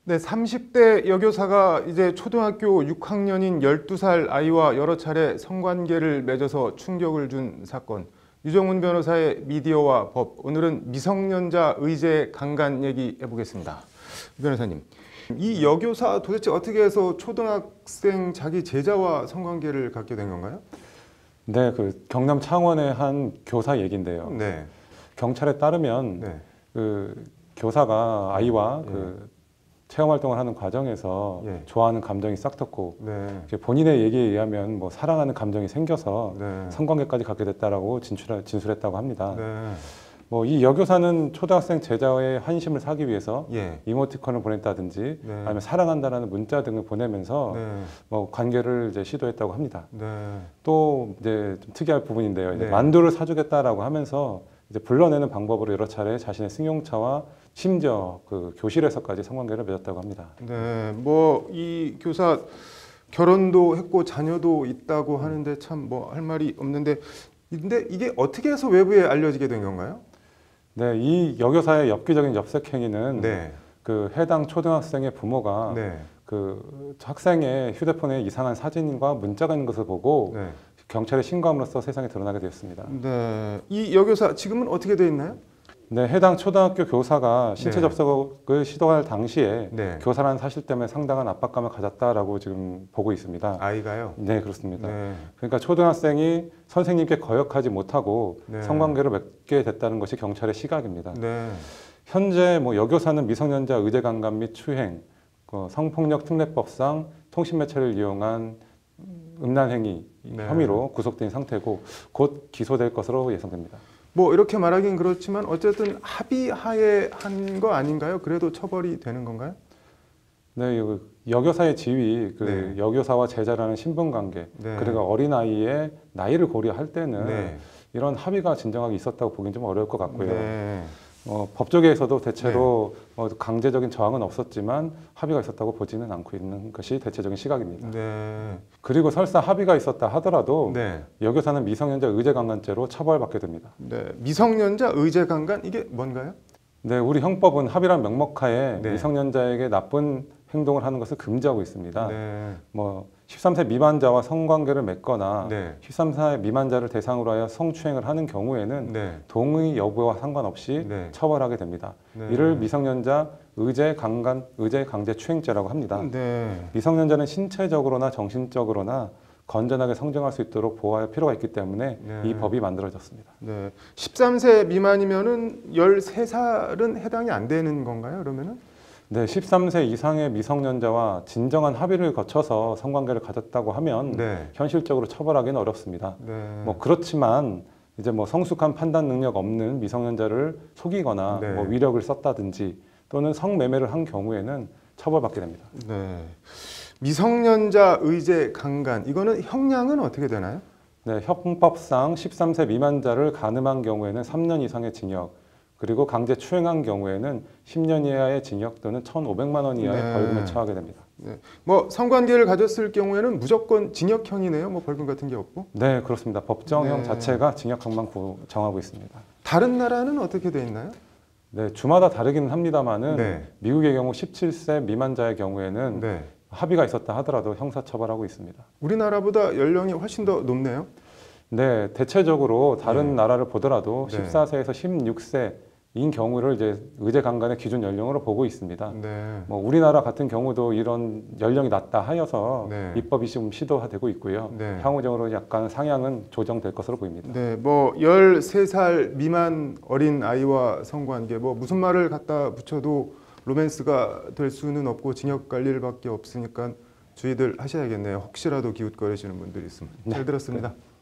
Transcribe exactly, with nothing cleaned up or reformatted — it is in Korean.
네, 삼십 대 여교사가 이제 초등학교 육 학년인 열두 살 아이와 여러 차례 성관계를 맺어서 충격을 준 사건. 유정훈 변호사의 미디어와 법. 오늘은 미성년자 의제 강간 얘기 해보겠습니다. 변호사님, 이 여교사 도대체 어떻게 해서 초등학생 자기 제자와 성관계를 갖게 된 건가요? 네, 그 경남 창원의 한 교사 얘긴데요. 네. 경찰에 따르면 네. 그 교사가 아이와 예. 그 체험 활동을 하는 과정에서 예. 좋아하는 감정이 싹텄고 네. 이제 본인의 얘기에 의하면 뭐 사랑하는 감정이 생겨서 네. 성관계까지 갖게 됐다라고 진출, 진술했다고 합니다. 네. 뭐 이 여교사는 초등학생 제자의 환심을 사기 위해서 예. 이모티콘을 보냈다든지 네. 아니면 사랑한다라는 문자 등을 보내면서 네. 뭐 관계를 이제 시도했다고 합니다. 네. 또 이제 좀 특이할 부분인데요. 이제 네. 만두를 사주겠다라고 하면서 이제 불러내는 방법으로 여러 차례 자신의 승용차와 심지어 그 교실에서까지 성관계를 맺었다고 합니다. 네, 뭐 이 교사 결혼도 했고 자녀도 있다고 하는데 참 뭐 할 말이 없는데, 근데 이게 어떻게 해서 외부에 알려지게 된 건가요? 네, 이 여교사의 엽기적인 엽색 행위는 네, 그 해당 초등학생의 부모가 네, 그 학생의 휴대폰에 이상한 사진과 문자가 있는 것을 보고 네, 경찰에 신고함으로써 세상에 드러나게 되었습니다. 네. 이 여교사 지금은 어떻게 돼 있나요? 네, 해당 초등학교 교사가 신체 네. 접촉을 시도할 당시에 네. 교사라는 사실 때문에 상당한 압박감을 가졌다라고 지금 보고 있습니다. 아이가요? 네, 그렇습니다. 네, 그러니까 초등학생이 선생님께 거역하지 못하고 네. 성관계를 맺게 됐다는 것이 경찰의 시각입니다. 네, 현재 뭐 여교사는 미성년자 의제 강간 및 추행, 그 성폭력 특례법상 통신매체를 이용한 음란 행위 네. 혐의로 구속된 상태고 곧 기소될 것으로 예상됩니다. 뭐 이렇게 말하긴 그렇지만 어쨌든 합의하에 한 거 아닌가요? 그래도 처벌이 되는 건가요? 네, 그 여교사의 지위, 그 네. 여교사와 제자라는 신분 관계, 네. 그리고 어린 아이의 나이를 고려할 때는 네. 이런 합의가 진정하게 있었다고 보기는 좀 어려울 것 같고요. 네. 어, 법조계에서도 대체로 어, 강제적인 저항은 없었지만 합의가 있었다고 보지는 않고 있는 것이 대체적인 시각입니다. 네. 그리고 설사 합의가 있었다 하더라도 네. 여교사는 미성년자 의제 강간죄로 처벌받게 됩니다. 네. 미성년자 의제 강간 이게 뭔가요? 네, 우리 형법은 합의란 명목하에 네. 미성년자에게 나쁜 행동을 하는 것을 금지하고 있습니다. 네. 뭐 십삼 세 미만자와 성관계를 맺거나 네. 십삼 세 미만자를 대상으로 하여 성추행을 하는 경우에는 네. 동의 여부와 상관없이 네. 처벌하게 됩니다. 네. 이를 미성년자 의제 강간, 의제 강제 추행죄라고 합니다. 네. 미성년자는 신체적으로나 정신적으로나 건전하게 성장할 수 있도록 보호할 필요가 있기 때문에 네. 이 법이 만들어졌습니다. 네. 십삼 세 미만이면은 열세 살은 해당이 안 되는 건가요? 그러면은? 네, 십삼 세 이상의 미성년자와 진정한 합의를 거쳐서 성관계를 가졌다고 하면 네. 현실적으로 처벌하기는 어렵습니다. 네. 뭐 그렇지만 이제 뭐 성숙한 판단 능력 없는 미성년자를 속이거나 네. 뭐 위력을 썼다든지 또는 성매매를 한 경우에는 처벌받게 됩니다. 네. 미성년자 의제 강간 이거는 형량은 어떻게 되나요? 네, 형법상 십삼 세 미만자를 간음한 경우에는 삼 년 이상의 징역, 그리고 강제 추행한 경우에는 십 년 이하의 징역 또는 천오백만 원 이하의 네. 벌금에 처하게 됩니다. 네. 뭐 성관계를 가졌을 경우에는 무조건 징역형이네요. 뭐 벌금 같은 게 없고. 네, 그렇습니다. 법정형 네. 자체가 징역형만 구- 정하고 있습니다. 다른 나라는 어떻게 돼 있나요? 네, 주마다 다르기는 합니다만은 네. 미국의 경우 십칠 세 미만자의 경우에는 네. 합의가 있었다 하더라도 형사처벌하고 있습니다. 우리나라보다 연령이 훨씬 더 높네요. 네, 대체적으로 다른 네. 나라를 보더라도 네. 십사 세에서 십육 세인 경우를 이제 의제 강간의 기준 연령으로 보고 있습니다. 네. 뭐 우리나라 같은 경우도 이런 연령이 낮다 하여서 네. 입법이 좀 시도되고 있고요. 네. 향후적으로 약간 상향은 조정될 것으로 보입니다. 네, 뭐 열세 살 미만 어린 아이와 성관계 뭐 무슨 말을 갖다 붙여도 로맨스가 될 수는 없고 징역 갈 일밖에 없으니까 주의들 하셔야겠네요. 혹시라도 기웃거리시는 분들이 있으면. 잘 들었습니다.